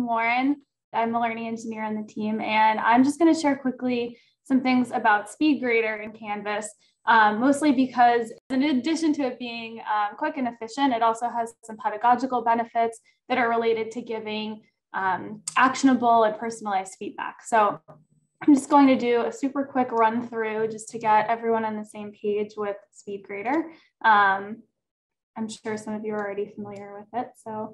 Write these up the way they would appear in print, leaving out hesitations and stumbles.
Lauren. I'm a learning engineer on the team, and I'm just going to share quickly some things about SpeedGrader in Canvas, mostly because in addition to it being quick and efficient, it also has some pedagogical benefits that are related to giving actionable and personalized feedback. So I'm just going to do a super quick run through just to get everyone on the same page with SpeedGrader. I'm sure some of you are already familiar with it. So,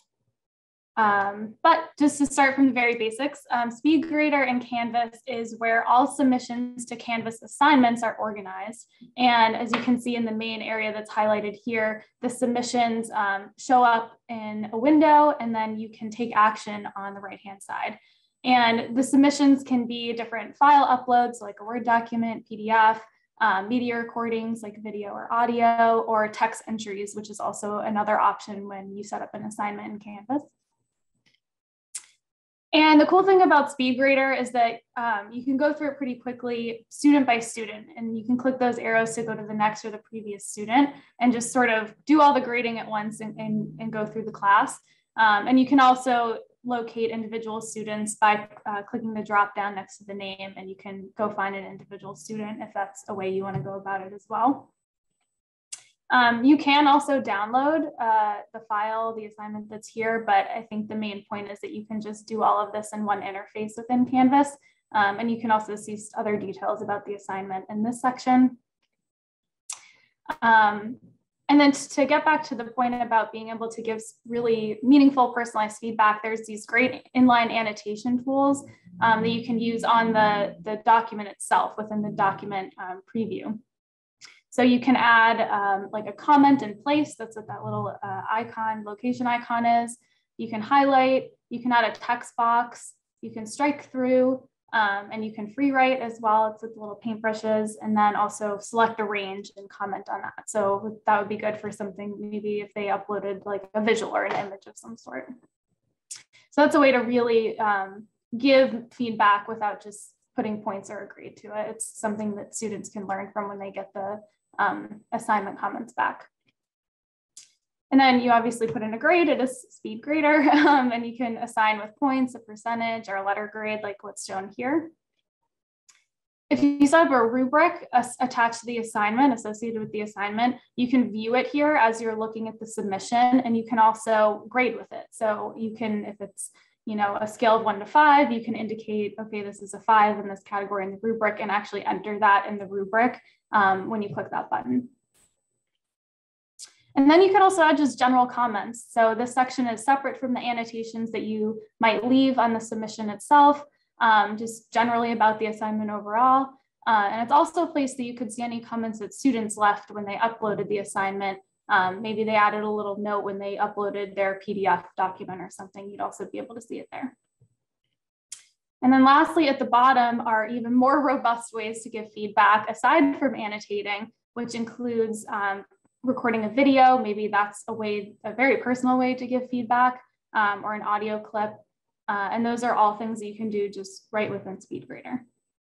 but just to start from the very basics, SpeedGrader in Canvas is where all submissions to Canvas assignments are organized. And as you can see in the main area that's highlighted here, the submissions show up in a window, and then you can take action on the right-hand side. And the submissions can be different file uploads, like a Word document, PDF, media recordings like video or audio, or text entries, which is also another option when you set up an assignment in Canvas. And the cool thing about SpeedGrader is that you can go through it pretty quickly, student by student, and you can click those arrows to go to the next or the previous student and just sort of do all the grading at once and go through the class. And you can also locate individual students by clicking the drop down next to the name, and you can go find an individual student if that's a way you want to go about it as well. You can also download the file, the assignment that's here, but I think the main point is that you can just do all of this in one interface within Canvas. And you can also see other details about the assignment in this section. And then to get back to the point about being able to give really meaningful personalized feedback, there's these great inline annotation tools that you can use on the document itself within the document preview. So you can add like a comment in place. That's what that little icon, location icon is. You can highlight, you can add a text box, you can strike through, and you can free write as well. It's with little paintbrushes, and then also select a range and comment on that. So that would be good for something, maybe if they uploaded like a visual or an image of some sort. So that's a way to really give feedback without just putting points or a grade to it. It's something that students can learn from when they get the assignment comments back. And then you obviously put in a grade. It is SpeedGrader, and you can assign with points, a percentage, or a letter grade like what's shown here. If you set up a rubric attached to the assignment, associated with the assignment, you can view it here as you're looking at the submission, and you can also grade with it. So you can, if it's a scale of 1 to 5, you can indicate, okay, this is a 5 in this category in the rubric, and actually enter that in the rubric when you click that button. And then you can also add just general comments. So this section is separate from the annotations that you might leave on the submission itself, just generally about the assignment overall. And it's also a place that you could see any comments that students left when they uploaded the assignment. Maybe they added a little note when they uploaded their PDF document or something. You'd also be able to see it there. And then lastly, at the bottom are even more robust ways to give feedback aside from annotating, which includes recording a video. Maybe that's a very personal way to give feedback, or an audio clip. And those are all things that you can do just right within SpeedGrader.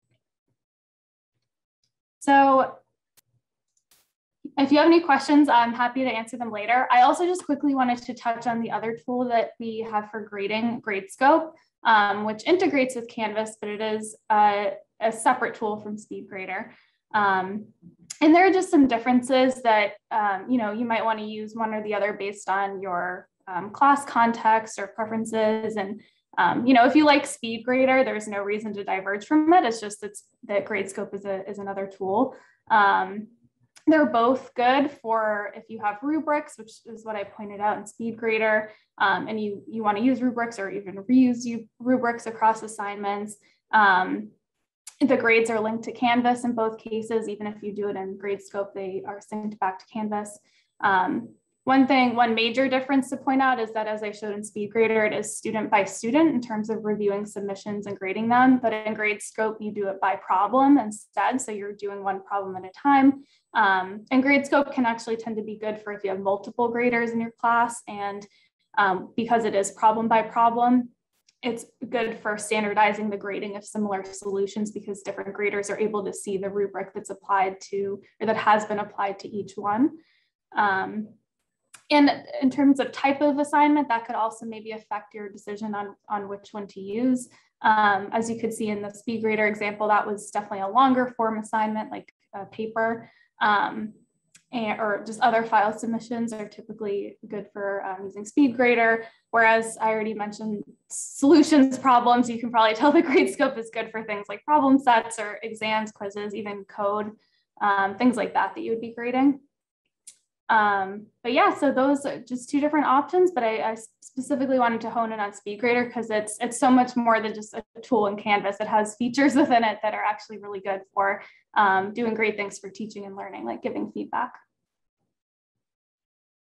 So if you have any questions, I'm happy to answer them later. I also just quickly wanted to touch on the other tool that we have for grading, Gradescope, which integrates with Canvas, but it is a separate tool from SpeedGrader. And there are just some differences that you might want to use one or the other based on your class context or preferences. And if you like SpeedGrader, there's no reason to diverge from it. It's just that Gradescope is another tool. They're both good for if you have rubrics, which is what I pointed out in SpeedGrader, and you want to use rubrics or even reuse rubrics across assignments. The grades are linked to Canvas in both cases. Even if you do it in Gradescope, they are synced back to Canvas. One major difference to point out is that, as I showed in SpeedGrader, it is student by student in terms of reviewing submissions and grading them. But in Gradescope, you do it by problem instead. So you're doing one problem at a time. And Gradescope can actually tend to be good for if you have multiple graders in your class. And because it is problem by problem, it's good for standardizing the grading of similar solutions, because different graders are able to see the rubric that's applied to, or that has been applied to each one. And in terms of type of assignment, that could also maybe affect your decision on which one to use. As you could see in the SpeedGrader example, that was definitely a longer form assignment, like a paper, or just other file submissions are typically good for using SpeedGrader. Whereas I already mentioned solutions problems, you can probably tell the Gradescope is good for things like problem sets or exams, quizzes, even code, things like that you would be grading. But yeah, so those are just two different options, but I specifically wanted to hone in on SpeedGrader because it's so much more than just a tool in Canvas. It has features within it that are actually really good for doing great things for teaching and learning, like giving feedback.